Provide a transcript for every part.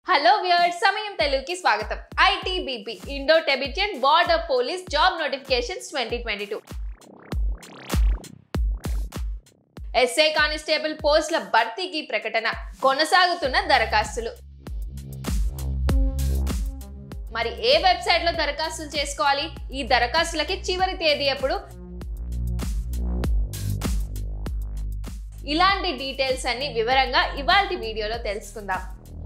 Hello viewers, సమయం తెలుగుకి స్వాగతం. ITBP Indo Tibetan border police job notifications 2022. SI constable పోస్టుల భర్తీకి ప్రకటన, కొనసాగుతున్న దరఖాస్తులు. మరి ఏ వెబ్సైట్ లో దరఖాస్తులు చేసుకోవాలి? ఈ దరఖాస్తులకి చివరి తేదీ ఎప్పుడు? ఇలాంటి డీటెయిల్స్ అన్ని వివరంగా ఇవాల్టి వీడియోలో తెలుసుకుందాం.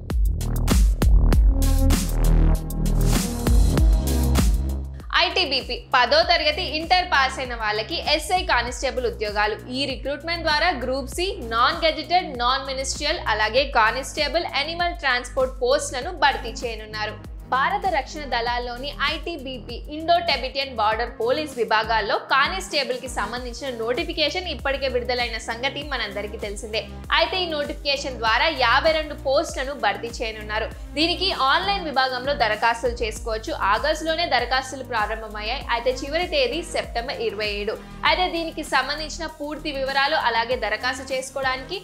ఐటీబీపీ 10వ తరగతి ఇంటర్ పాస్ అయిన వాళ్ళకి ఎస్ఐ కానిస్టేబుల్ ఉద్యోగాలు. ఈ రిక్రూట్మెంట్ ద్వారా group C, non gazetted, non ministerial అలాగే కానిస్టేబుల్, యానిమల్ ట్రాన్స్పోర్ట్ పోస్టులను భర్తీ చేయనున్నారు. భారత రక్షణ దళాల్లోని ITBP Indo Tibetan border police విభాగాల్లో కానిస్టేబుల్ కి సంబంధించిన నోటిఫికేషన్ ఇప్పటికే విడుదలైన సంగతి మనందరికీ తెలిసిందే. అయితే ఈ నోటిఫికేషన్ ద్వారా 52 పోస్టులను భర్తీ చేయనున్నారు. దీనికి ఆన్లైన్ విభాగంలో దరఖాస్తులు చేసుకోవచ్చు. ఆగస్టులోనే దరఖాస్తులు ప్రారంభమయ్యాయి. అయితే చివరి తేదీ సెప్టెంబర్ 27. అయితే దీనికి సంబంధించిన పూర్తి వివరాలు అలాగే దరఖాస్తు చేసుకోవడానికి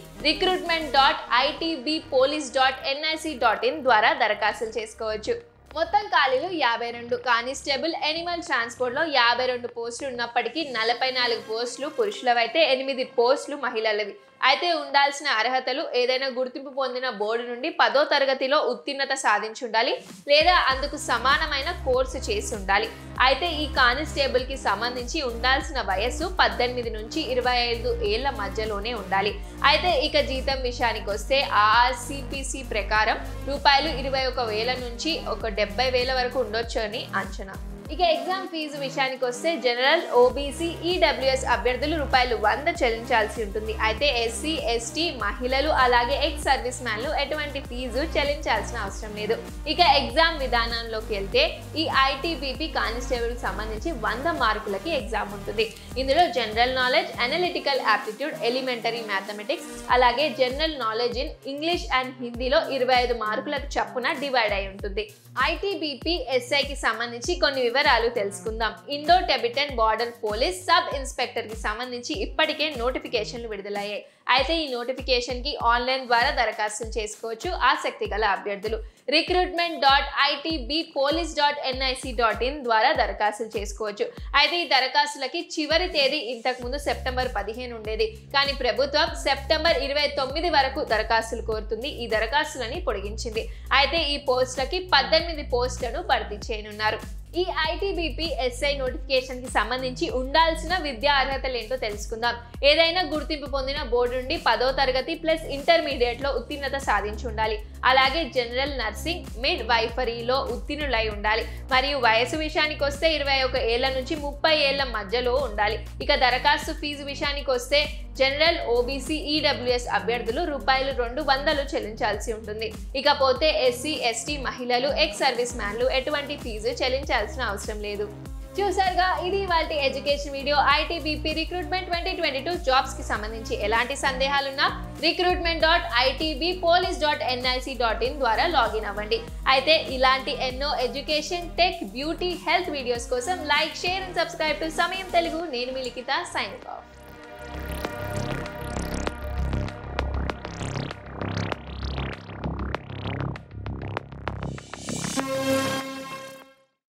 recruitment.itbpolice.nic.in ద్వారా దరఖాస్తులు చేసుకోవచ్చు. మొత్తం ఖాళీలు 52. కానిస్టేబుల్, యానిమల్ ట్రాన్స్పోర్ట్ లో 52 పోస్టులు ఉన్నప్పటికీ 44 పోస్టులు పురుషులవైతే 8 పోస్టులు మహిళలవి. అయితే ఉండాల్సిన అర్హతలు ఏదైనా గుర్తింపు పొందిన బోర్డు నుండి 10వ తరగతిలో ఉత్తీర్ణత సాధించి ఉండాలి లేదా అందుకు సమానమైన కోర్సు చేసి ఉండాలి. అయితే ఈ కానిస్టేబుల్ కి సంబంధించి ఉండాల్సిన వయస్సు 18 నుంచి 25 ఏళ్ల మధ్యలోనే ఉండాలి. అయితే ఇక జీతం విషయానికి వస్తే ఆర్సిపిసి ప్రకారం రూపాయలు 21,000 నుంచి 70,000 వరకు ఉండొచ్చు అని అంచనా. ఇక ఎగ్జామ్ ఫీజు విషయానికి వస్తే జనరల్, ఓబీసీ, ఈడబ్ల్యూఎస్ అభ్యర్థులు రూపాయలు 100 చెల్లించాల్సి ఉంటుంది. అయితే ఎస్సీ, ఎస్టీ, మహిళలు అలాగే ఎక్స్ సర్వీస్ మ్యాన్లు ఎటువంటి ఫీజు చెల్లించాల్సిన అవసరం లేదు. ఇక ఎగ్జామ్ విధానంలోకి వెళ్తే ఈ ఐటీబీపీ కానిస్టేబుల్ సంబంధించి 100 మార్కులకి ఎగ్జామ్ ఉంటుంది. ఇందులో general knowledge, analytical aptitude, elementary mathematics అలాగే general knowledge in English and హిందీలో 25 మార్కులకు చొప్పున డివైడ్ అయి ఉంటుంది. ఐటీబీపీ ఎస్ఐకి సంబంధించి కొన్ని వివరాలు తెలుసుకుందాం. Indo Tibetan border police sub inspector కి సంబంధించి ఇప్పటికే నోటిఫికేషన్లు విడుదలయ్యాయి. అయితే ఈ నోటిఫికేషన్ కి ఆన్లైన్ ద్వారా దరఖాస్తులు చేసుకోవచ్చు ఆసక్తి గల అభ్యర్థులు. recruitment.itbpolice.nic.in ద్వారా దరఖాస్తులు చేసుకోవచ్చు. అయితే ఈ దరఖాస్తులకి చివరి తేదీ ఇంతకు ముందు సెప్టెంబర్ 15 ఉండేది. కానీ ప్రభుత్వం సెప్టెంబర్ 29 వరకు దరఖాస్తులు కోరుతుంది. ఈ దరఖాస్తులని పొడిగించింది. అయితే ఈ పోస్టులకి 18 పోస్టులను భర్తీ చేయనున్నారు. ఈ ఐటీబీపీ ఎస్ఐ నోటిఫికేషన్ కి సంబంధించి ఉండాల్సిన విద్యా అర్హతలు ఏంటో తెలుసుకుందాం. ఏదైనా గుర్తింపు పొందిన బోర్డు నుండి 10వ తరగతి ప్లస్ ఇంటర్మీడియట్ లో ఉత్తీర్ణత సాధించి ఉండాలి. అలాగే జనరల్ నర్సింగ్, మిడ్ వైఫరీలో ఉత్తీర్ణులై ఉండాలి. మరియు వయసు విషయానికి వస్తే 21 ఏళ్ల నుంచి 30 ఏళ్ల మధ్యలో ఉండాలి. ఇక దరఖాస్తు ఫీజు విషయానికి వస్తే జనరల్, ఓబీసీ, ఈడబ్ల్యూఎస్ అభ్యర్థులు రూపాయలు 200 చెల్లించాల్సి ఉంటుంది. ఇకపోతే ఎస్సీ, ఎస్టీ, మహిళలు, ఎక్స్ సర్వీస్ మ్యాన్లు ఎటువంటి ఫీజు చెల్లించాల్సిన అవసరం లేదు. చూసారుగా, ఇది ఇవాల్టి education video. ITBP recruitment 2022 jobs కి సంబంధించి ఎలాంటి సందేహాలున్నా recruitment.itbpolice.nic.in ద్వారా లాగిన్ అవ్వండి. అయితే ఇలాంటి ఎన్నో education, tech, beauty, health videos కోసం like, share and subscribe to Samayam Telugu. నేను మీ లిఖిత, సైనింగ్ ఆఫ్.